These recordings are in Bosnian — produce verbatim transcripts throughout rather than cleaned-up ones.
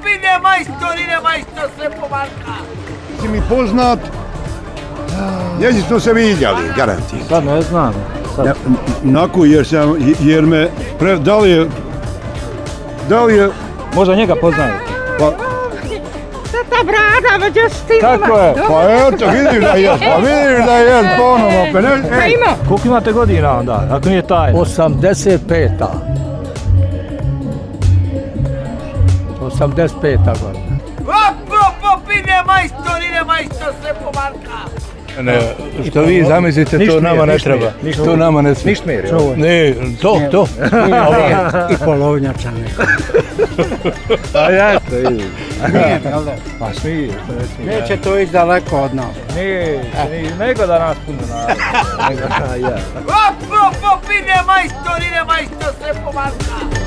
ide majstor, ide majstor, sve pomarka. Si mi poznat? Jesi smo se vidjeli, garantijem. Sad ne znam. Ja, naku jer sam, jer me, pre, da li je, da li je... Možda njega poznajete. Pa, Tata brada, među stima. Kako je? pa eto, vidiš da je, pa vidiš da je ponovno. Pa ne, Pa ima. Koliko imate godina onda, ako nije tajna? osamdeset peta. osamdeset peta godina. Op, op, op, ide majstor, ide majstor, sve pomarka. Ne, što vi zamislite, to nama ne treba. To nama ne smije. Ništa mir, Ne, to, to. I polovnjača neko. A ja to vidim. Nije, jel da? Pa smije, što ne smije. Neće to ići daleko od nas. Nije, nije, nego da nas puno naroda. Op, op, op, ide majstor, ide majstor, sve pomarka.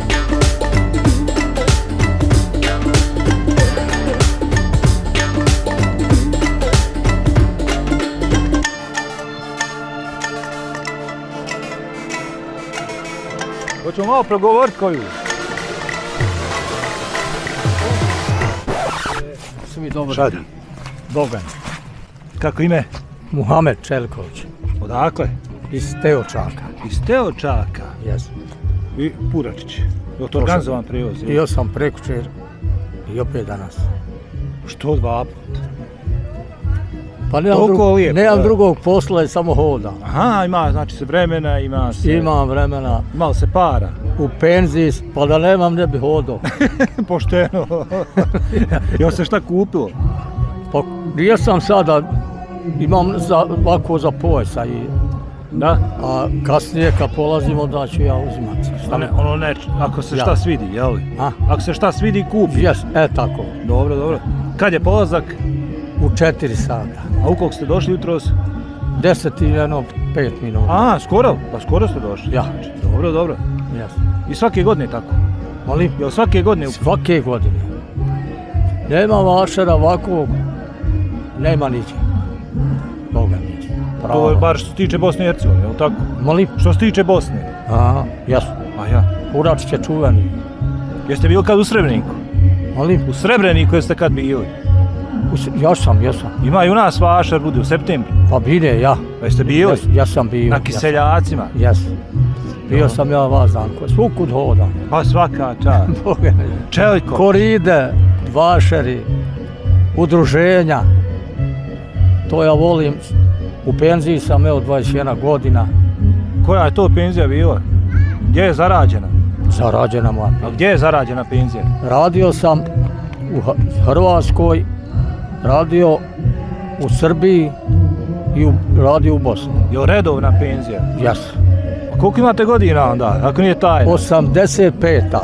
Hoćemo malo progovoriti koju? Svi dobro. Šadi. Bogan. Kako ime? Muhamed Čelković. Odakle? Iz Teočaka. Iz Teočaka. Jesu. I Puračić. Je to organizovan prijevoz? Bio sam prekučer i opet danas. Što dva puta? Pa nemam, Toliko drug, lijepo, nemam da. drugog posla i samo hodam. Aha, ima znači se vremena, ima se... Imam vremena Ima li se para? u penziji, pa da nemam ne bi hodao. Pošteno. Jel se šta kupilo? Pa gdje sam sada, imam za, ovako za pojasa i... Da? A kasnije kad polazim onda ću ja uzimati. Šta ne, ono ne, ako se Ja. šta svidi, jel li? A? Ako se šta svidi, kupi. Jes, e tako. Dobro, dobro. Kad je polazak? U četiri sata. A u kog ste došli jutros? Deset i jedno pet minuta. A, skoro? Pa skoro ste došli. Ja. Dobro, dobro. Jes. I svake godine tako? Molim? Jel svake godine? Svake godine. Nema vašera ovakvog, nema niđe. Boga niđe. To je bar što se tiče Bosne i Hercegovine, jel tako? Molim? Što se tiče Bosne? Aha, jesu. A ja. Puračić je čuveni. Jeste bili kad u Srebreniku? Molim? U Srebreniku jeste kad bili? U, ja sam, jesam. Ima i u nas vašar bude u septembru. Pa bide, ja. Pa jeste bili? Jes, ja sam bio. Na Kiseljacima? Jes. Bio sam ja vazdan, svukud hodam. Pa svaka čast. Boga niđe. Čeliko? Koride, vašeri, udruženja. To ja volim. U penziji sam evo dvadeset jedna godina. Koja je to penzija bila? Gdje je zarađena? Zarađena moja. A gdje je zarađena penzija? Radio sam u Hrvatskoj, radio u Srbiji i u, radio u Bosni. Je li redovna penzija? Jes. A koliko imate godina onda, ako nije tajna? osamdeset peta.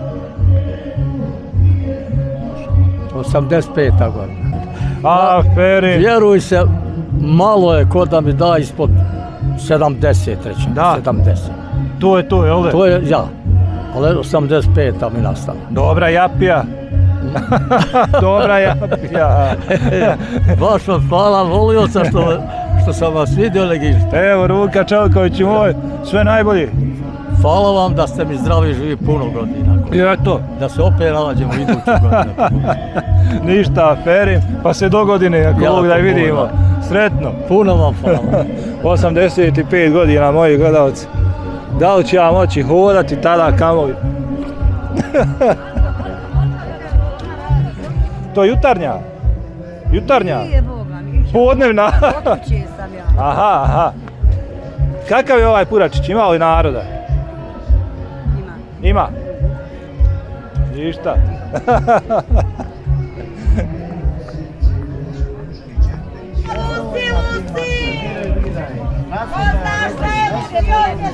osamdeset peta godina. A, Feri. Vjeruj se, malo je ko da mi da ispod sedamdeset, rećem. Da. sedamdeset. To je to, jel da? To je ja. Ali osamdeset peta mi nastala. Dobra japija. Dobra japija. Baš vam hvala, volio sam što, što sam vas vidio legište. Evo, Ruka Čelković moj, sve najbolje. Hvala vam da ste mi zdravi i živi puno godina. I eto. Da se opet nađemo iduću godinu. Ništa, Feri, pa se do godine, ako Ja, Bog da ako vidimo. Bog Sretno. Puno vam hvala. osamdeset pet godina, moji gledalci. Da li ću ja moći hodati tada kamovi? To je jutarnja? Jutarnja? Nije Boga, nije. Podnevna? Otići sam ja. Aha, aha. Kakav je ovaj Puračić? Ima li naroda? Ima. Ima? Ništa. Luci, Luci! Ko znaš šta je Luci?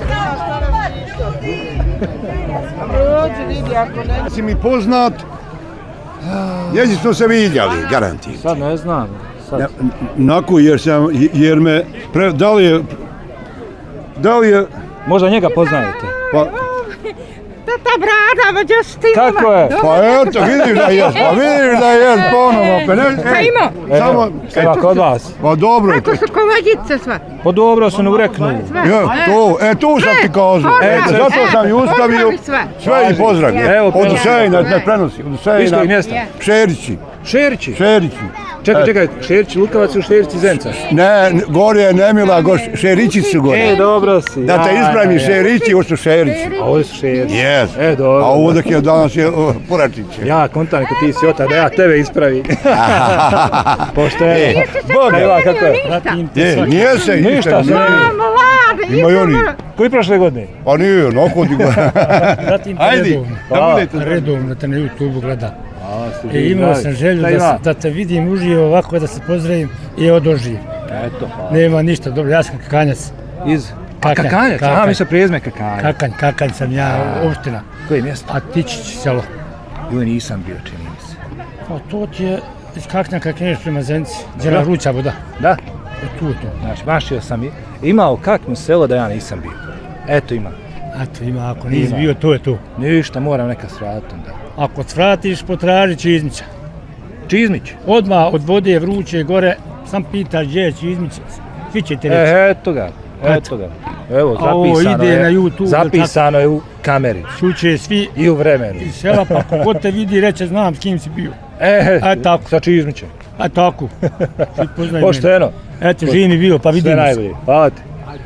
Rođi, vidi ako ne... Si mi poznat? Jesi smo se vidjeli, garantijem. Sad ne znam. Sad. Ja, naku jer sam, jer me, pre, da li je, da li je, Možda njega poznajete? pa, ta brada, već još ti Kako je? Pa eto, vidiš da jes, pa vidiš da jes ponovo. Pa ne, Šta ima? Samo, Ima kod vas. pa dobro. Kako su kovađice sve? Pa dobro se ne ureknu. Ja, tu, e tu sam ti kazao. E, zato sam i ustavio sve i pozdravio. Evo, Od Usejna, ne prenosi, od Usejna. Iz kojeg mjesta? Šerići, Šerići. Šerići. Čekaj, čekaj, Šerići Lukavac ili Šerići Zenca? Ne, gore je Nemila, go Šerići su gore. E, dobro si. Da te ispravim, Šerići, ovo su Šerići. A ovdje su Šerići. Jes. E, dobro. A ovo dok je danas je Poračić. Ja, kontam ko ti si ota, da ja tebe ispravim. Pošteno. Bog, evo, kako je? Je, nije se Ništa ništa. se ne vidi. Mladi, Ima i oni. Koji prošle godine? Pa nije, nokodi go. Pratim te Ajde, redovno, da budete. redovno da te na YouTube gledam. A, I imao sam želju da, se, da te vidim uživo ovako, da se pozdravim i odoživim. Eto, hvala. Nema ništa, dobro, ja sam kakanjac. Iz? A Kakanj, Kakanjac? Kakanj. A, mi se prijezme Kakanjac. Kakanj, kakanj sam ja, opština. Koje mjesto? A Tičić selo. Joj, nisam bio, čini mi se. Pa to ti je iz Kaknja kad kreneš prema Zenci, Đela Ruća voda. Da? Tu je to. Znači, mašio sam i imao kaknu selo da ja nisam bio. Eto ima. Eto ima, ako nisi Ima. bio, to je to. Ništa, moram neka svratom da. Ako svratiš, potraži Čizmića. Čizmić? Odmah od vode vruće gore, sam pitaš gdje je Čizmić, svi će ti reći. E, eto ga, eto ga. Evo, A ovo zapisano ide je, na YouTube, zapisano je u kameri Čuće svi i u vremenu. iz sela, pa ako god te vidi reće znam s kim si bio. E, A tako. sa Čizmićem. A tako, svi poznaju mene. Pošteno. Eto, živi bio, pa Sve vidimo se. najbolje. Hvala ti.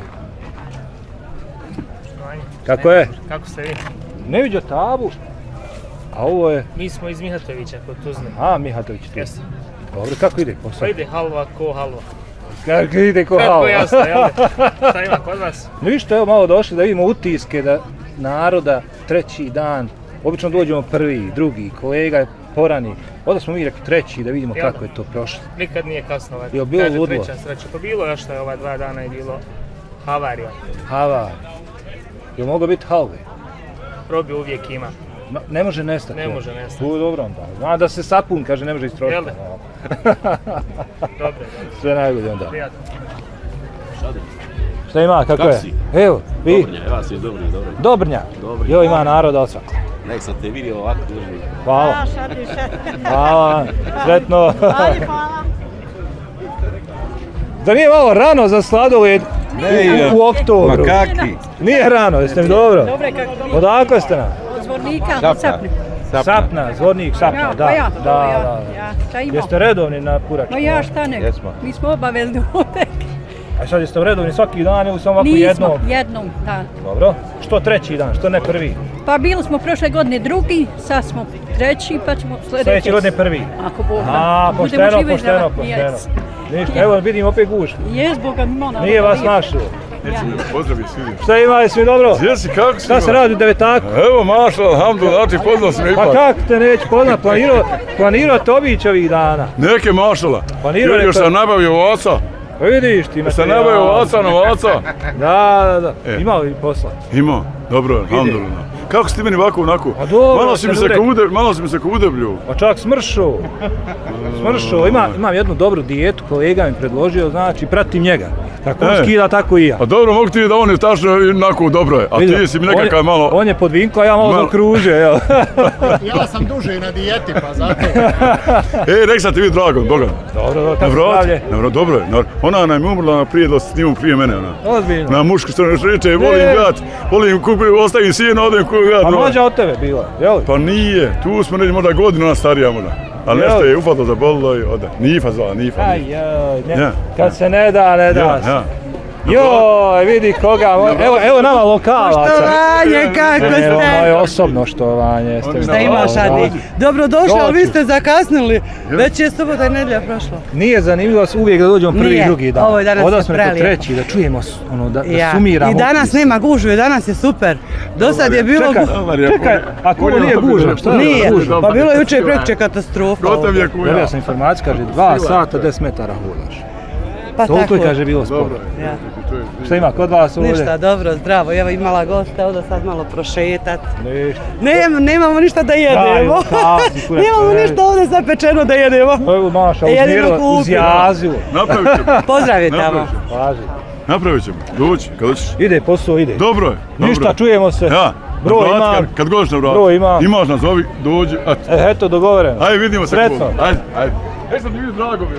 Kako je? Kako ste vi? Ne vidio tabu. A ovo je... Mi smo iz Mihatovića kod Tuzle. A, Mihatović ti. Jeste. Dobro, kako ide posao? Pa ide halva ko halva. Kako ide ko Kako halva? jasno, jel? Šta ima kod vas? Ništa, evo malo došli da vidimo utiske da naroda treći dan. Obično dođemo prvi, drugi, kolega je porani. Onda smo mi rekli treći da vidimo Jel? kako je to prošlo. Nikad nije kasno. Ovaj. Jel bilo Kaže, ludilo? treća sreća. Pa bilo još što je ova dva dana je bilo havarija. Hava. Jel moglo biti halve? Probi uvijek ima. Ma, ne može nestati. Ne može nestati. U, dobro onda. Zna da se sapun, kaže, ne može istrošiti. Jel da? Dobro, dobro. Sve najbolje onda. Prijatno. Šta ima, kako, Kako je? si? Evo, vi. Dobrnja, vas je dobri, dobro. Dobrnja. Dobri. Jo, ima naroda od svakog. Nek sam te vidio ovako drži. Hvala. Hvala. Sretno. Da nije malo rano za sladoled u, u oktobru? Ma kaki? Nije rano, jeste mi dobro? Dobre, kako Odakle ste nam? od zvornika, od Sapna. Sapni. Sapna, zvornik Sapna, Ja, da. pa ja, Da, ja, da. ja, šta imao? Jeste redovni na Puračku? No ja šta nego, Jesmo. mi smo obavezni ovdje. A sad jeste redovni svaki dan ili samo ovako Nismo, jednom? jednom dan. Dobro. Što treći dan, što ne prvi? Pa bili smo prošle godine drugi, sad smo treći, pa ćemo sljedeće. Sljedeće godine prvi. Ako Bog da. A, Budemo pošteno, živi pošteno, zdravi. pošteno. Jes. Ništa, evo vidim opet gužva. Jes, Boga mi mola. Nije vas našlo. Pozdravi svima. Šta ima, jesi mi dobro? Jesi, kako si? Šta se radi u devetaku? Evo, mašla, alhamdulillah, znači poznao sam Pa ipak. kako te neću poznat, planirao, planirao te obići ovih dana. Neke mašala. Planirao Još rekao- sam nabavio ovaca. Pa vidiš ti Još sam materijal. nabavio ovaca, novaca. Da, da, da. E. Imao li posla? Ima, dobro, alhamdulillah. Kako si ti meni ovako onako? A dobro, malo si mi sam se rekao. kude, malo si mi se kudeblju. Pa čak smršao. Smršao. Ima, imam jednu dobru dijetu, kolega mi predložio, znači pratim njega. Tako on E. skida, tako i ja. A dobro, mogu ti da on je tačno onako dobro je, a Vidio, ti si mi on je- nekakav malo... On je pod vinko, a ja malo Malo- zaokružio, evo. Ja sam duže na dijeti, pa zato. E, nek sam ti vi drago, Boga. Dobro, dobro, Na kako vrat, zdravlje? na vrat, dobro je. na- Ona nam je umrla prije da snimam prije mene, ona. Ozbiljno. Na mušku stranu reče, volim Ne. gat, volim kupim, ostavim sijena, odem kupim gat. A no. mlađa od tebe bila, jel? Pa nije, tu smo negdje možda godinu ona starija možda. Ali Jel? nešto je ufatilo za bolilo i ode. Nifa zvala, nifa. Aj, nifa. joj, ne, Ja. kad se ne da, ne da Ja, se. ja. Joj, vidi koga, evo, evo nama lokalaca. Poštovanje, kako Evo ste? moje osobno štovanje. Ste mi Šta imaš, dali. Adi? Dobrodošli, ali vi Doću. ste zakasnili. Već je subota i nedjelja prošlo. Nije zanimljivo uvijek da dođemo prvi i Nije, drugi dan. ovo je danas Onda je smo rekli prelijepo. treći, da čujemo, s- ono, da, da Ja. sumiramo. I danas uspjeh. nema gužve, danas je super. Do sad je bilo... Čekaj, gu- čekaj, ako ovo nije gužva, šta je Nije, gužva? pa bilo je jučer i prekjučer katastrofa. Gotov je ovdje. kuja. Dobio sam informaciju, kaže dva sata, deset metara hodaš. Pa Toliko je, tako. kaže, bilo sporo. Ja. Šta ima kod vas ovdje? Ništa, dobro, zdravo. Evo imala gosta, ovdje sad malo prošetat. Ništa. Nem, nemamo ništa da jedemo. Daj, kazi, kurac, Nemamo ne. ništa ovdje zapečeno da jedemo. Evo Maša, Jedino uzmirila, kupimo. uzjazila. Napravit ćemo. Pozdravi tamo. Napravit ćemo. Paži. Napravit ćemo. Doći, kad doćeš. Ide, posao ide. Dobro je. dobro Ništa, je. čujemo se. Ja. Broj imam. Kad goš na vratu. Broj imam. Imaš nas, ovi, dođi. E, eto, dogovoreno. Ajde, vidimo se. Sretno. Ajde, ajde. E, sam ti vidio, drago mi je.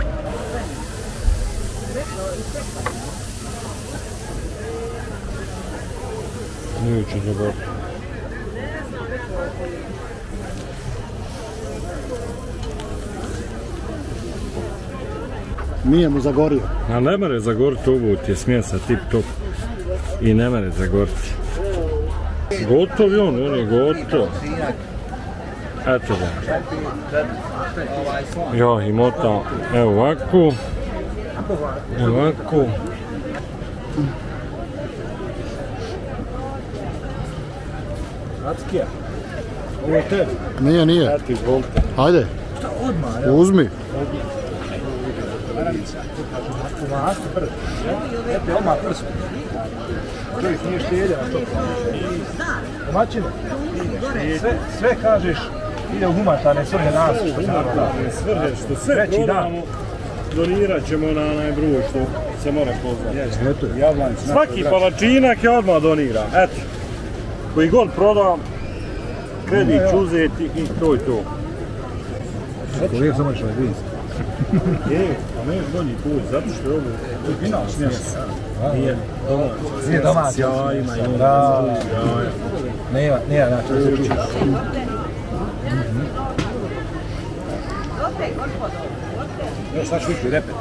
Neću zaboraviti. Nije mu zagorio. A ne mere zagoriti, ovo ti je smjesa tip top. I ne mere zagoriti. Gotov je on, on je gotov. Eto da. Ja i motam, evo ovako. Ovako. Rackija. Ovo je tebi. Nije, nije. Eto, izvolite. Ajde. Šta odmah? Uzmi. Master prst. Eto, odmah prst. Čovjek nije štedja na to. Domaćine. Sve, sve kažeš ide u humanitarne svrhe nas. Svrhe što sve prodamo, donirat ćemo na onaj broj što se mora poznati. Svaki palačinak je odmah doniran, eto. Koji god prodam, kredit ću uzeti i to je to. Koliko samo što je vidio? Je, a ne je bolji put, zato što je ovo final smjesa. Nije domaći. Nije domaći. Sjajima i da. Nema, nema, znači da se čuči. Evo sad ću vikli repet.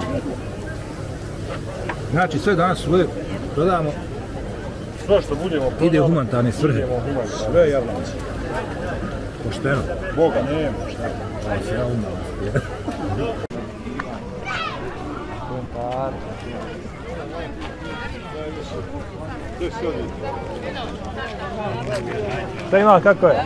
Znači sve danas svoje prodamo. Sve što budemo prodamo. Ide u humanitarne svrhe. Sve javno. Pošteno. Boga nema šta. Aj se ja umalo. Šta ima, kako je?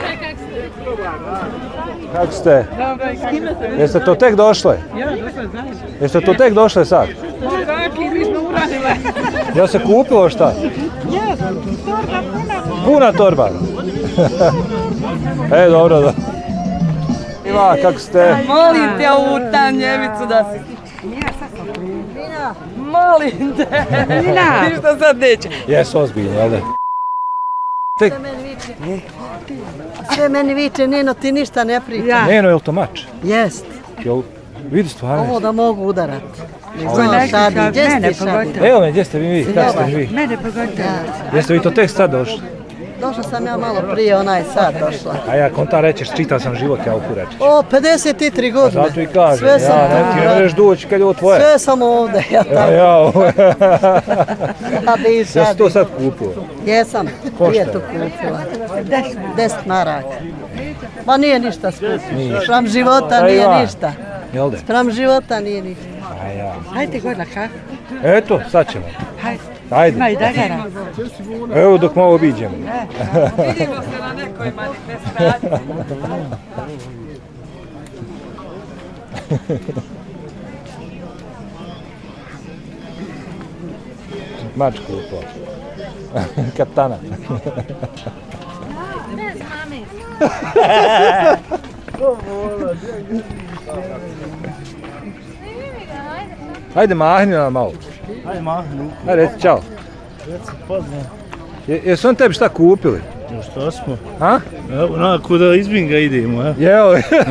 Kako ste? Jeste to tek došle? Ja, došle zajedno. Jeste to tek došle sad? Kaki, mi smo uradile. Ja se kupilo šta? Jes, torba puna. Puna torba? E, dobro, da. Ima, kako ste? Molim te ovu tamnjevicu da si... Molim te! Ništa sad neće. Jesu ozbiljni, jel da? Tek... Sve meni viče, Neno, ti ništa ne priča. Neno, je li to mač? Jest. Jel, vidi stvarno? Ovo da mogu udarat. Znaš, šadi, gdje ste šadi? Evo me, gdje ste vi, kako ste vi? Mene pogotovo. Jeste vi to tek sad došli? Došla sam ja malo prije, ona je sad došla. A ja konta rećeš, čitao sam život, ja oku rećeš. O, pedeset tri godine. Zato i kažem, Sve sam ja, ne, ti ne možeš doći kad je ovo tvoje. Sve sam ovdje, ja tako. Ja, ja, ovo. Ja si to sad kupio? Jesam, prije to kupila. Deset maraka. Ma nije ništa skupo. Spram života nije ništa. Jel da? Spram života nije ništa. A ja. Hajde god na kafu. Eto, sad ćemo. Hajde. Ajde. Ima i dagara. Evo dok malo obiđemo. Vidimo se na nekoj manifestaciji. Mačku upao. Katana. Bez mame. Ajde mahni nam malo. Ajde mahni. Ajde, reci čao. Reci pozdrav. Jesu on tebi šta kupili? No što smo? A? Evo, kuda izbinga idemo, ja? Jeo.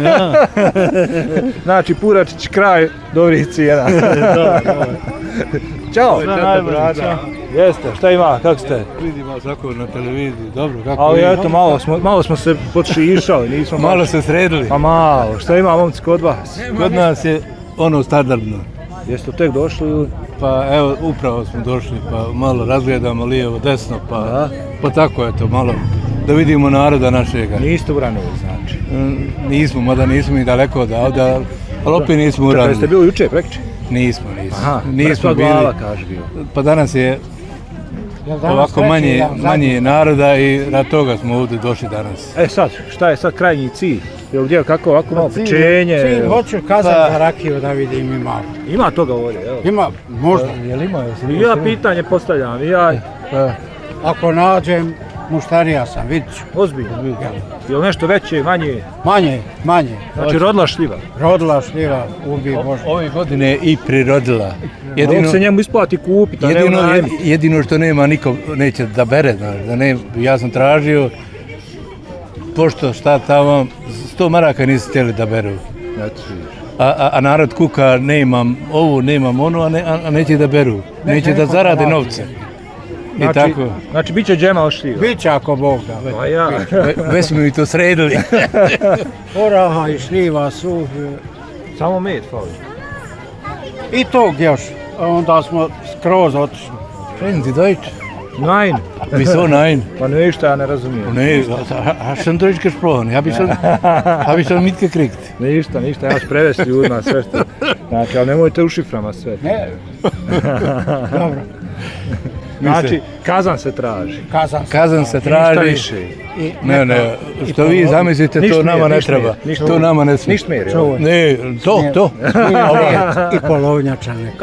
Znači, Puračić kraj dobrih cijena. Dobar, dobar. Ćao. Sve najbolje, čao. Jeste, šta ima, kako ste? Vidim vas tako na televiziji, dobro, kako ali eto, malo smo, malo smo se podšišali, nismo... Malo baš... se sredili. Pa malo, šta ima momci kod vas? Kod nas je ono standardno. Jeste tek došli ili? Pa evo, upravo smo došli, pa malo razgledamo lijevo, desno, pa, da. Pa tako eto, malo da vidimo naroda našega. Niste u Ranovi, znači? Mm, nismo, mada nismo i daleko odavde, ali opet nismo u Ranovi. Čekaj, ste bili juče, prekriče? Nismo, nismo. Aha, nismo bili. Glava, kaže bio. Pa danas je ovako manje, manje naroda i rad toga smo ovdje došli danas. E sad, šta je sad krajnji cilj? Jel gdje kako ovako malo pečenje? Cilj, hoću kazati za rakiju da vidim i malo. Ima toga ovdje, evo. Ima, možda. Jel ima? Ja pitanje postavljam, ja... Ako nađem, muštarija sam, vidit ću. Ozbiljno? Je li nešto veće, manje? Manje, manje. Znači rodila šljiva? Rodila šljiva, ubi Bože. Ove godine i prirodila. Jedino se njemu isplati kupiti, a ne jedino, unajmiti. jedino što nema, niko neće da bere, znaš, da ne, ja sam tražio, pošto šta tamo, sto maraka nisu htjeli da beru. A, a, a narod kuka, nemam ovo, nemam ono, a, ne, a neće da beru, neće da zarade novce. I Znači, tako. znači bit će džema od šljiva? Biće ako Bog da. Pa ja. Već smo mi to sredili. Oraha i šljiva su. Samo med fali. I tog još. Onda smo skroz otišli. Schön Sie Deutsch? Nein. Wieso nein? Pa ništa, ja ne razumijem. Nee, hast schon Deutsch gesprochen? Hab ich schon, hab ich schon mitgekriegt. Ništa, ništa, ja ću prevesti ljudima sve što... Znači, ali nemojte u šiframa sve. Ne. Dobro. Znači, kazan se traži. Kazan se, Kazan se traži. Ništa više. I Ne, ne, što vi zamislite, to nama ne treba. To nama ne smije. Ništa mjeri. Ne, to, to. I polovnjača neko.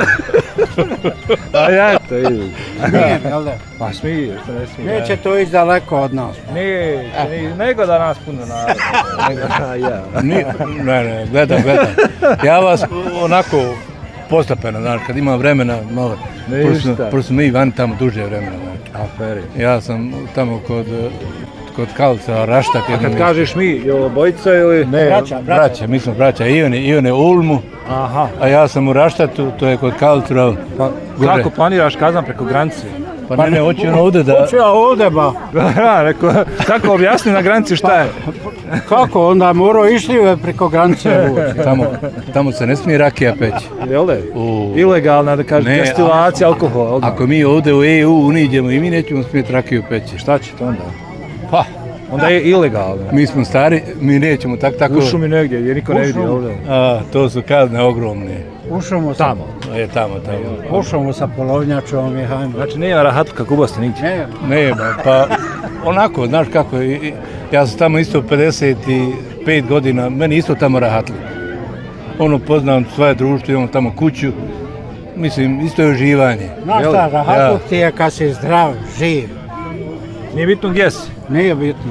A ja to vidim. Smijem, jel da? Pa smije, što ne smije. Neće to ići daleko od nas. Nije, nego da nas puno narod. Nego da ja. Ne, ne, gledam, gledam. Ja vas onako postepeno, znaš, kad imam vremena, malo. Pošto smo mi van tamo duže vremena. Aferi. Ja sam tamo kod, kod Kalca, Raštak. A kad kažeš mi, je ovo bojica ili? Ne, braća, braća, mi smo braća. Ione, Ione u Ulmu, aha. A ja sam u Raštatu, to je kod Kaltura. Pa kako planiraš kazan preko granice? Pa ne, ne, hoću on ovdje da... Hoću ja ovdje, ba. Ja, rekao, kako objasni na granici šta je? Kako, onda morao išli preko granice ući. Tamo, tamo se ne smije rakija peći. Jel da? Ilegalna, da kažeš, destilacija alkohola. Ako mi ovdje u E U uniđemo i mi nećemo smijeti rakiju peći. Šta ćete onda? Pa, onda je ilegalno. Mi smo stari, mi nećemo tak tako... U šumi negdje, jer niko ne vidi ovdje. A, to su kazne ogromne. U šumu tamo. Je tamo, tamo. U šumu sa polovnjačom i hajmo. Znači nema rahatluka kubosti nigdje? Ne. Nema, pa onako, znaš kako, ja sam tamo isto pedeset pet godina, meni isto tamo rahatlik. Ono, poznam svoje društvo, imam tamo kuću, mislim, isto je uživanje. Znaš šta, rahatluk ti je kad si zdrav, živ. Nije bitno gdje si? Nije bitno.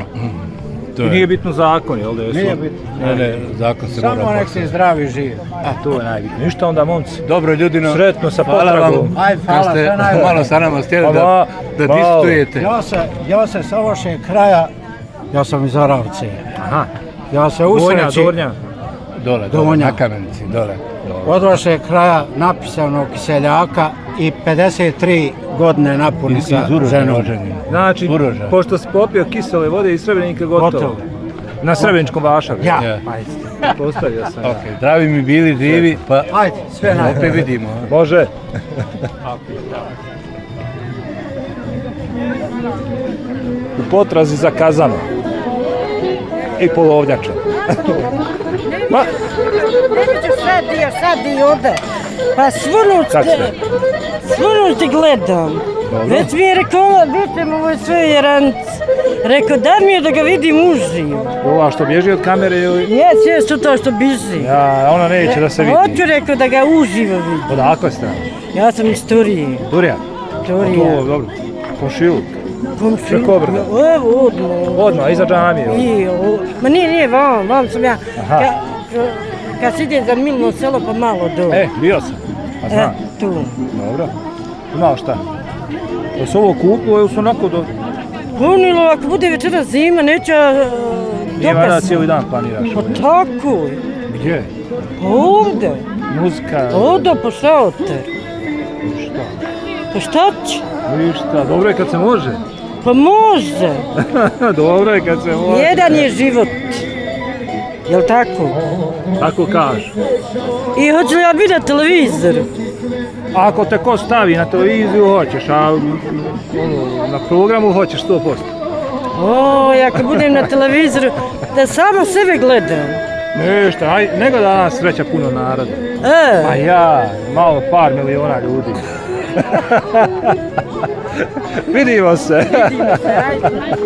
I nije bitno zakon, jel da je? Nije bitno. Ne, ne, zakon se mora... Samo nek si zdrav i živ. A, to je najbitno. Ništa onda, momci. Dobro, ljudino. Sretno sa potragom. Ajde, hvala, sve najbolje. Malo sa nama stjeli da, da diskutujete. Ja se, ja se sa vašeg kraja, ja sam iz Oravce. Aha. Ja se usreći... Donja, Dole, dole, na Kamenici, dole. Od vašeg kraja napisanog seljaka i pedeset tri godine napuni sa ženom. Znači, Uroža. pošto si popio kisele vode iz Srebrenika, gotovo. Gotovo. Na Srebreničkom vašaru. Ja. Ajde, postavio sam. Ok, zdravi mi bili, živi, pa ajde, sve najbolje. opet vidimo. Može. U potrazi za kazanom. I polovnjačom. Ma! Neću sad i sad i ovdje. Pa svunuć, svunuć ti gledam. Već mi je rekao, vidite ovo je sve jeranc. Rekao, da mi je da ga vidim uživo. Ova što bježi od kamere ili... Jes, jes, to to što bježi. Ja, ona neće da se vidi. Hoću, rekao, da ga uživo vidim. Odakle ste? Ja sam iz Turije. Turija? Turija. To, dobro. Komšiluk. Komšiluk? Preko obrda? Evo, odmah. Odmah, iza džamije? I, o, ma nije, nije, vam, vam sam ja. Ka, ka, kad si ide za Milno selo, pa malo dole. E, bio sam. A znam. E, tu. Dobro. Imao šta? Da su ovo kupilo ili su onako do... Punilo, ako bude večera zima, neće uh, Nije vada cijeli dan planiraš? Pa tako je. Gdje? Ovdje. Muzika? Ovdje po šalter. Šta? Pa šta će? Ništa, dobro je kad se može. Pa može. Dobro je kad se može. Jedan je život. Jel' tako? Tako kažu. I hoću li ja biti na televizoru? Ako te ko stavi na televiziju, hoćeš, a ono, na programu hoćeš sto posto. Oj, ako budem na televizoru, da samo sebe gledam. Ništa, aj, nego da nas sreća puno naroda. E. A ja, malo par miliona ljudi. Vidimo se. Vidimo se, ajde.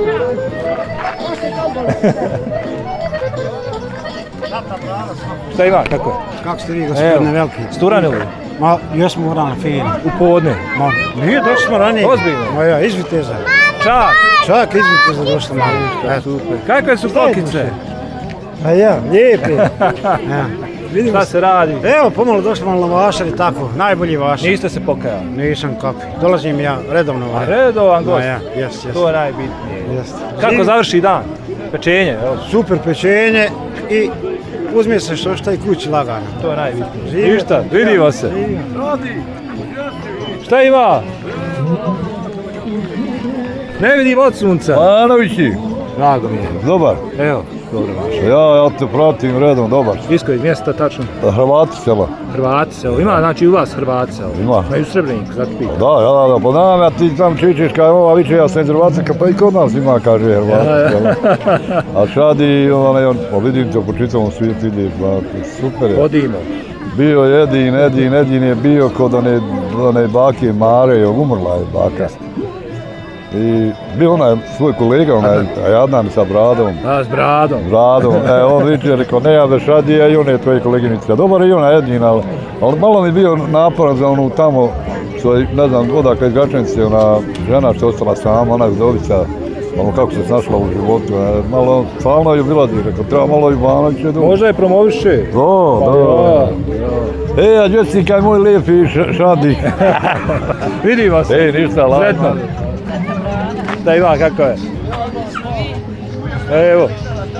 Šta ima, kako je? Kako ste vi, gospodine Veliki? Sturanili? Ma, još smo rano fini. U podne? Ma, nije, došli smo ranije. Ozbiljno? Ma ja, iz Viteza. Čak? Čak izbiti za došlo malo. Super. Kakve su kokice? Pa ja, lijepi. Šta se radi? Evo, pomalo došlo malo lavašari, tako, najbolji vašar. Niste se pokajali? Nisam kapi. Dolazim ja redovno. A redovan gost? Ja, jes, jes. To je najbitnije. Kako završi dan? Pečenje? Super pečenje i uzmi se što šta i kući lagano. To je najbitnije. Ništa, vidimo se. Šta ima? Ne vidim od sunca. Manovići. Drago mi je. Dobar. Evo, dobro vaš. Ja, ja te pratim redom, dobar. Iz kojeg mjesta tačno? Hrvati sela. Hrvati selo. Ima znači u vas Hrvati selo? Ima. Ma i u Srebreniku, zato pitam. Da, ja, da, po nama, ja ti tam čičiš kaj ova viče, ja sam iz Hrvatska, pa i kod nas ima, kaže Hrvati sela. A šadi, onaj, on, pa vidim te po čitavom svijetu, ide, super je. Odimo. Bio je Edin, Edin, Edin je bio kod one, one bake Mare, umrla je baka. I bio onaj svoj kolega, onaj Adnan sa Bradom. A, s Bradom. Bradom, e, on viče, rekao, ne jave Šadija i on je tvoje koleginice. Dobar je i ona Edin, ali, ali malo mi bio naporan za onu tamo, što je, ne znam, odakle iz Gačenice, ona žena što je ostala sama, ona Vdovica, ono kako se snašla u životu, ne, malo, stvarno je bila, rekao, treba malo Ivanovića doći. Možda je promoviše. Da, da. E, a Jessica je moj lijepi Šadi. Vidimo se. E, ništa, lagno. Sretno. Da ima, kako je? Evo.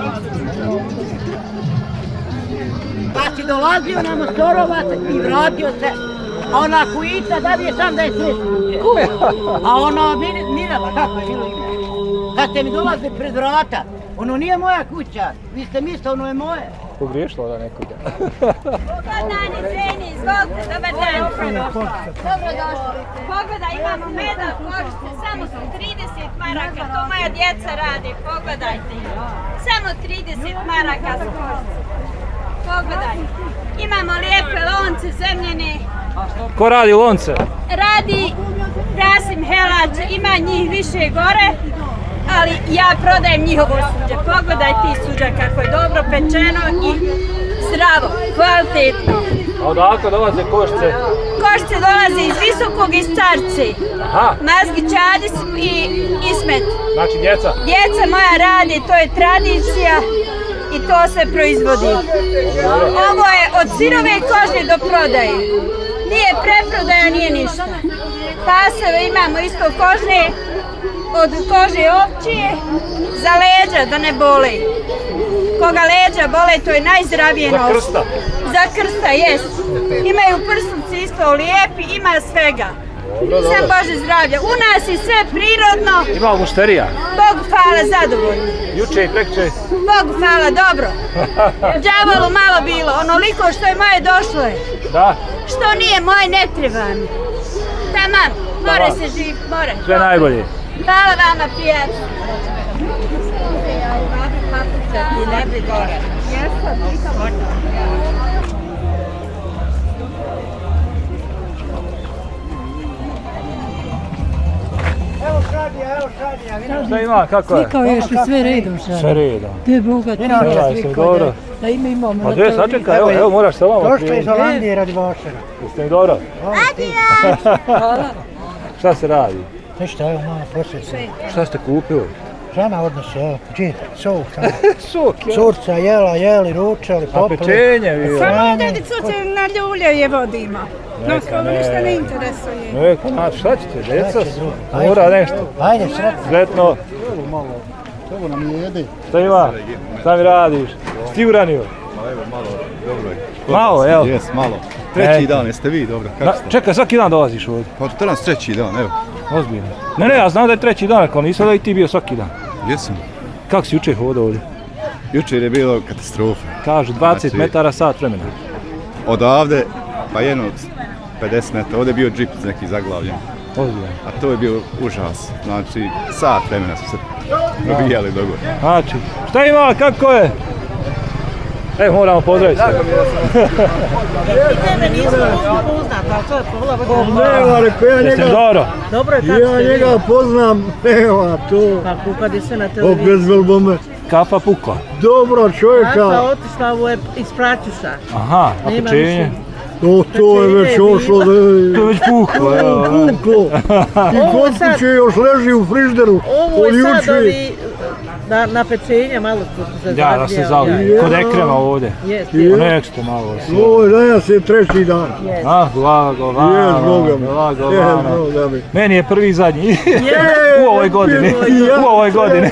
Pa si dolazio na Motorovat i vratio se. A ona kujica da bi je sam da je sve. A ona Mirela, kako je bilo ime? Kad ste mi dolazili pred vrata, ono nije moja kuća, vi ste mislili ono je moje. Pogriješila da nekoga. Dobar dan, ženi, izvolite, dobar dan. Dobrodošli. Pogledaj, imamo meda, kožice, samo su trideset maraka, to moja djeca radi, pogledajte. Samo trideset maraka s kožice. Pogledaj. Imamo lijepe lonce zemljene. Ko radi lonce? Radi Rasim Helač, ima njih više gore. Ali ja prodajem njihovo suđe. Pogledaj ti suđa kako je dobro pečeno i zdravo, kvalitetno. A odakle dolaze košce? Košce dolaze iz Visokog i Starci. Aha. Mazgi, Čadis i Ismet. Znači djeca? Djeca moja radi, to je tradicija i to se proizvodi. Ovo je od sirove kože do prodaje. Nije preprodaja, nije ništa. Pasove imamo isto kožne. Od kože ovčije za leđa da ne bole. Koga leđa bole, to je najzdravije nož. Za krsta? Za krsta, jes. Imaju prsluci isto lijepi, ima svega. Sam Bože zdravlja. U nas je sve prirodno. Ima mušterija? Bogu hvala, zadovoljno. Juče i prekče? Bogu hvala, dobro. Đavolu malo bilo, onoliko što je moje došlo je. Da? Što nije moje, ne treba mi. Tamam, more se živi, more. Sve najbolje. Hvala vama, prijatno. I ne bi gore. Evo Šadija, evo Šadija. Šta ima, kako je? Slikao je što sve redom Šadija. Sve redom. Te Boga ti je slikao. Da ima imamo. Pa gdje, sačekaj, evo, evo moraš se ovamo. Došlo iz Holandije radi vašera. Jeste mi dobro? Hvala. Šta se radi? Ništa, evo malo posjeća. Šta ste kupili? Žena odnosi, evo, džir, sok. Sok, ja. Curca jela, jeli, ručali, popili. A pečenje bilo? Samo da ti cuce na ljulje je vodimo. No, skoro ništa ne interesuje. Neka, znači, šta ćete, djeca? Mora nešto. Ajde, sretno. Sretno. Evo nam jede. Šta ima? Šta mi radiš? Ti uranio? Evo, malo, dobro je. Malo, evo. Jes, malo. Treći dan, jeste vi, dobro, kako ste? Čekaj, svaki dan dolaziš ovdje? Pa to nas treći dan, evo. Ozbiljno. Ne, ne, ja znam da je treći dan, ako nisam da i ti bio svaki dan. Jesam. Kako si jučer hodao ovdje? Jučer je bilo katastrofa. Kažu, dvadeset metara sat vremena. Odavde, pa jedno pedeset metara, ovdje je bio džip neki zaglavljen. Ozbiljno. A to je bio užas, znači sat vremena su se probijali do gore. Znači, šta ima, kako je? Evo, moramo pozdraviti se. Tebe nismo poznat, ali to je pola vrlo. Evo, rekao ja njega... dobro? Dobro je kako Ja njega poznam, evo, to... Kako kad je sve na televiziji. Obezvel bome. Kafa pukla. Dobro čovjeka. Kafa otišla u iz Praćuša. Aha, a pečenje? To, to je već ošlo, da je... To je već puklo, evo. Puklo. I kod kuće još leži u frižderu. Ovo je sad ovi na, na pečenje malo što se zavija. Da, da se zavija. Kod Ekrema ovdje. Jeste. Nešto malo. Ovo je danas je treći dan. Ah, blagovano. Jes, Boga mi. Blagovano. Meni je prvi i zadnji. U ovoj godini. U ovoj godini.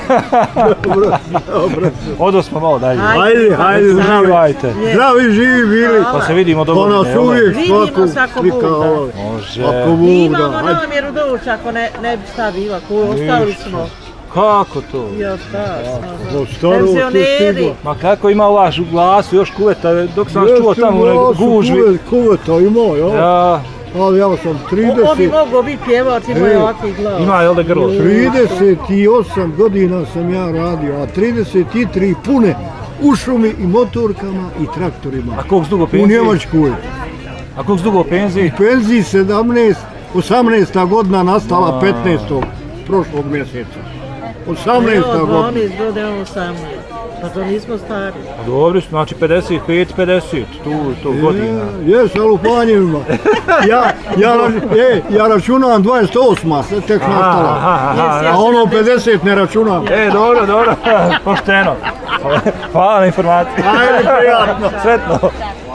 Odo smo malo dalje. Hajde, hajde, zdravi. Zdravi, živi bili. Pa se vidimo do godine. Pa nas uvijek Vidimo svako Bog da. Može. Ako Bog da. Imamo namjeru doći ako ne, ne bi šta bila. Ostali smo. Kako to? Ja, šta? Penzioneri. Ma kako ima vaš u glasu još kuveta, dok sam vas čuo tamo u gužvi. Kuveta ima, ja. Ja. Ali ja sam trideset... On bi mogao biti pjevač, ima je ovakvi glas. Ima, jel da grlo? trideset osam godina sam ja radio, a trideset tri pune u šumi i motorkama i traktorima. A koliko dugo penziji? U Njemačkoj. A koliko dugo penziji? U penziji sedamnaest, osamnaesta godina nastala petnaestog prošlog mjeseca. osamnaesta godina. dvanaest godina, osamnaest. Pa to nismo stari. Dobro, znači pedeset pet pedeset, tu to godina. Jes, ali u planjevima. Ja, ja, e, ja računam dvadeset osma tek nastala, a ono pedeset ne računam. E, dobro, dobro, pošteno. Hvala na informaciji. Ajde, prijatno. Sretno.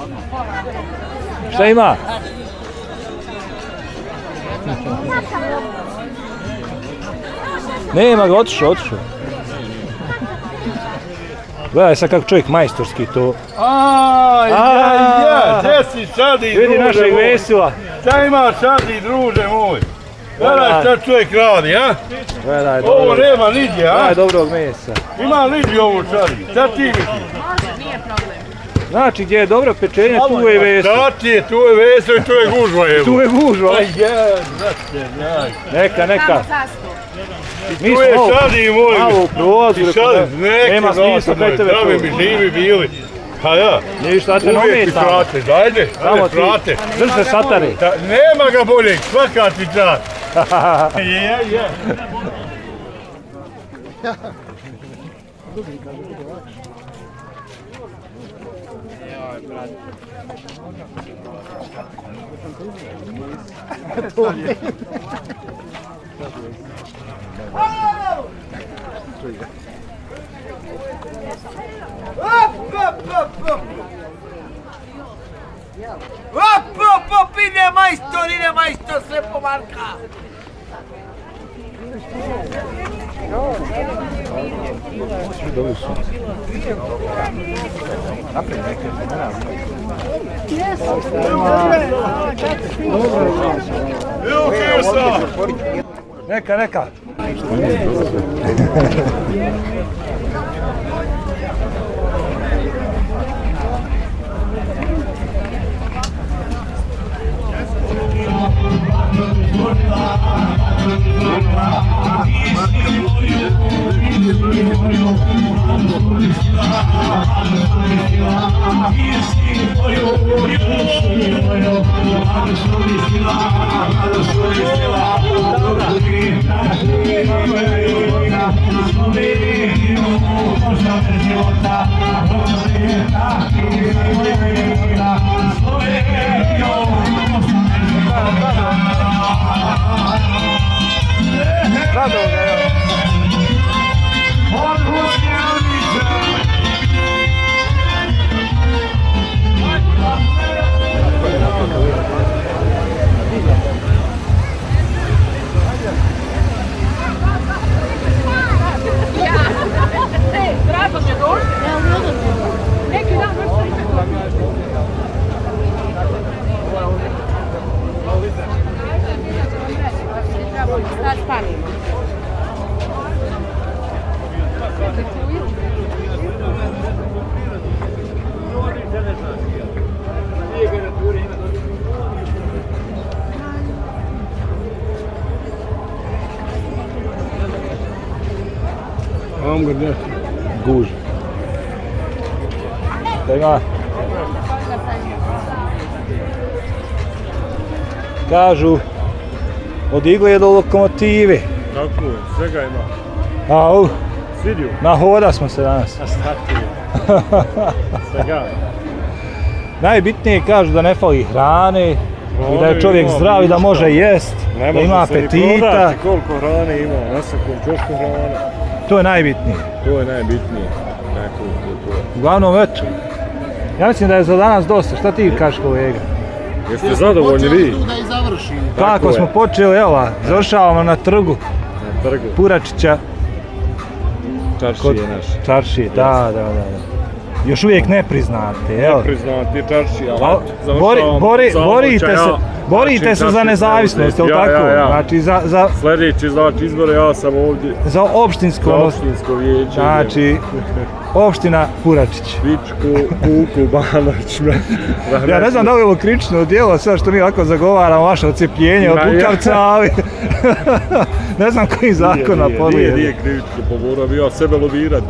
Šta ima? Nema ga, otišao, otišao. Gledaj sad kako čovjek majstorski to... Aj, aj, ja, gdje si sad i druže moj? Vidi našeg vesila. Šta imaš sad i druže moj? Gledaj šta čovjek radi, a? Gledaj dobro. Ovo nema nigdje, a? Gledaj dobrog mesa. Ima nigdje ovo šadi, šta ti misliš? Znači gdje je dobro pečenje, tu je vesel. Šta ti je, tu je vesel i tu je gužva, evo. Tu je gužva. Aj, ja, znači, jaj. Neka, neka. Mi tu je šadi moj. Malo u prozoru. Nema smisla kaj tebe to. Da bi mi živi bili. Pa ja. Ništa, te nometamo. Uvijek ti prate, ajde, ajde prate. Drž se satari. Nema ga boljeg, svaka ti čast. Je, je, je. Op, op, op, ide majstor, ide majstor, sve pomarka. Neka, neka. Mam ga gdje? Guž. Da ima. Kažu, od igle do lokomotive. Tako je, svega ima. Au. Svidio? Na hoda smo se danas. A šta ti je? Svega. Najbitnije kažu da ne fali hrane, i da je čovjek zdrav i da može jest, da ima apetita. Koliko hrane ima, na svakom čošku hrane. To je najbitnije. To je najbitnije. Uglavnom, eto, ja mislim da je za danas dosta. Šta ti kažeš, kolega? Jeste zadovoljni vi? Kako smo počeli, evo, završavamo na trgu Puračića. Čaršije naše. Čaršije, da, da, da. Još uvijek ne priznate, evo. Ne priznate čaršije, ali borite se, borite se za nezavisnost, je li tako? Znači, za... Sljedeći, znači, izbore, ja sam ovdje. Za opštinsko... Za opštinsko vijeće. Znači, opština Puračić. Pičku, Kuku, Banović. Ja ne znam da li je ovo krično djelo, sve što mi ovako zagovaramo, vaše ocijepljenje od Bukavca, ali... Ne znam koji zakona podlijedi. Nije, nije krično, pa moram ja sebe lobirati.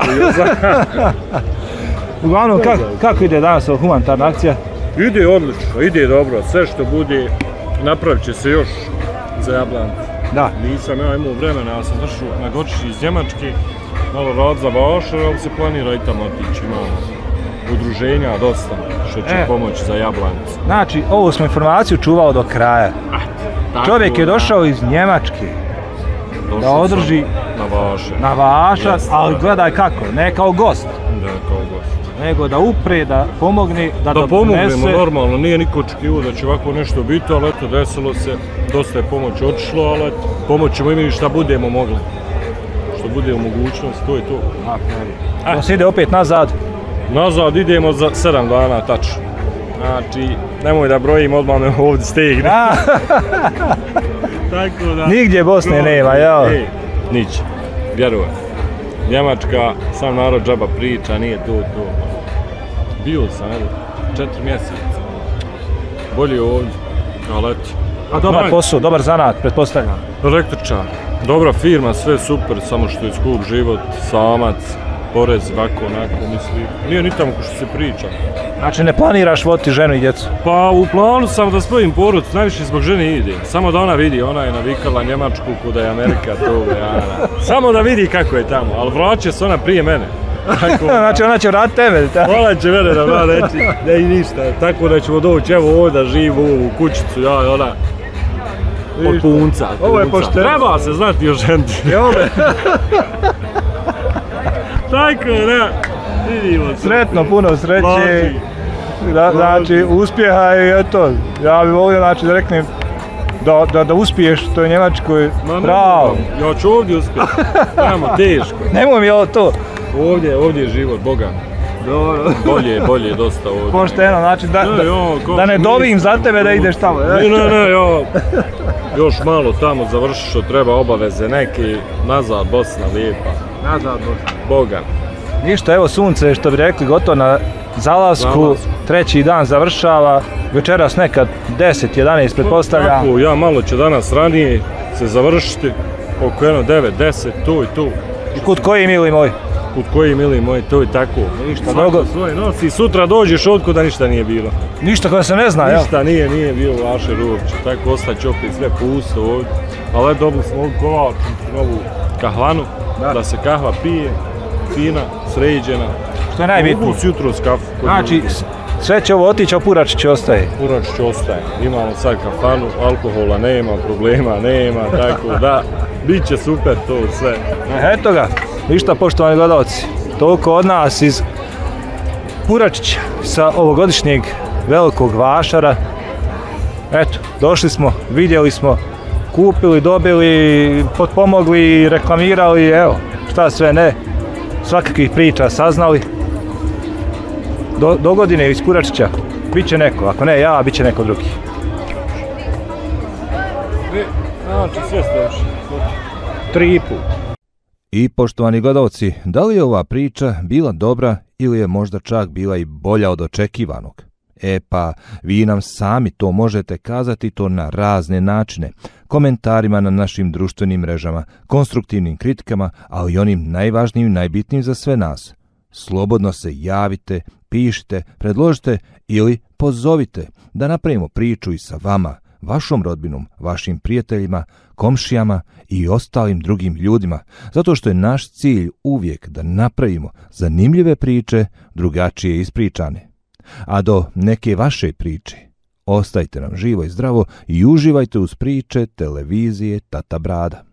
Uglavnom, kako ide danas ova humanitarna akcija? Ide odlično, ide dobro, sve što bude napravit će se još za Jablancu. Da. Nisam ja imao vremena, ja sam došao na Gočić iz Njemačke, malo rad za Vašar, ali se planira i tamo otići, imamo udruženja dosta što će pomoći za Jablancu. Znači, ovu smo informaciju čuvao do kraja. Čovjek je došao iz Njemačke da održi na Vašar, ali gledaj kako, ne kao gost. Da, kao gost. Nego da upre, da pomogne, da donese... Da pomognemo, normalno, nije niko očekivao da će ovako nešto biti, ali eto, desilo se, dosta je pomoć otišlo, ali pomoć ćemo imati šta budemo mogli. Što bude u mogućnost, to je to. To se ide opet nazad? Nazad idemo za sedam dana, tačno. Znači, nemoj da brojim, odmah me ovdje stegne. Nigdje Bosne nema, jel? Niće, vjerujem. Njemačka, sam narod džaba priča, nije to to. Bio sam, evo, četiri mjeseca. Bolje ovdje, ali eto. A dobar posao, dobar zanat, pretpostavljam. Električar, dobra firma, sve super, samo što je skup život, samac, porez, ovako, onako, misli. Nije ni tamo ko što se priča. Znači ne planiraš voditi ženu i djecu? Pa u planu sam da spojim porodicu, najviše zbog žene ide. Samo da ona vidi, ona je navikala Njemačku kuda je Amerika, to je. Samo da vidi kako je tamo, ali vraća se ona prije mene. Znači ona će vratiti tebe? Ona će mene da vrat reći, ne i ništa. Tako da ćemo doći, evo ovdje da živu u kućicu, ja i ona. Od punca. Ovo je pošteno. Treba se znati o ženti. Tako, ne. Sretno, puno sreće. Znači, uspjeha i eto, ja bih volio znači da reknem da uspiješ u toj Njemačkoj, bravo. Ja ću ovdje uspjeti, tamo teško. Nemoj mi ovo to. Ovdje, ovdje je život, Boga. Dobro. Bolje, bolje, dosta ovdje. Pošteno, znači da ne dovim za tebe da ideš tamo. Ne, ne, ne, još malo tamo završi što treba obaveze, neki nazad Bosna lijepa. Nazad Bosna. Boga. Ništa, evo sunce, što bi rekli, gotovo na zalasku, treći dan završava, večeras nekad deset jedanaest pretpostavljam. Tako, ja malo će danas ranije se završiti, oko jedno devet deset, tu i tu. I kud koji, mili moj? Kud koji, mili moj, to je tako. Ništa, mnogo... Svoj nosi i sutra dođeš ovdje da ništa nije bilo. Ništa koja se ne zna, jel? Ništa nije, nije bilo vaše ruče, tako ostaće opet sve pusto ovdje. Ali dobili smo ovdje Kovačnicu, novu kahvanu, da se kahva pije. Fina, sređena. Što je najbitnije? Mogu s jutro s kafu. Znači, sve će ovo otići, a Puračić ostaje? Puračić ostaje. Imamo sad kafanu, alkohola nema, problema nema, tako da, bit će super to sve. Eto ga, ništa poštovani gledalci, toliko od nas iz Puračića sa ovogodišnjeg velikog Vašara. Eto, došli smo, vidjeli smo, kupili, dobili, potpomogli, reklamirali, evo, šta sve ne. Svakakvih priča saznali. Do, do godine iz Puračića bit će neko, ako ne ja, bit će neko drugi. Znači, sve ste Tri put. I poštovani gledalci, da li je ova priča bila dobra ili je možda čak bila i bolja od očekivanog? E pa, vi nam sami to možete kazati to na razne načine, komentarima na našim društvenim mrežama, konstruktivnim kritikama, ali i onim najvažnijim i najbitnijim za sve nas. Slobodno se javite, pišite, predložite ili pozovite da napravimo priču i sa vama, vašom rodbinom, vašim prijateljima, komšijama i ostalim drugim ljudima, zato što je naš cilj uvijek da napravimo zanimljive priče, drugačije ispričane. A do neke vaše priče, ostajte nam živo i zdravo i uživajte uz priče televizije Tata Brada.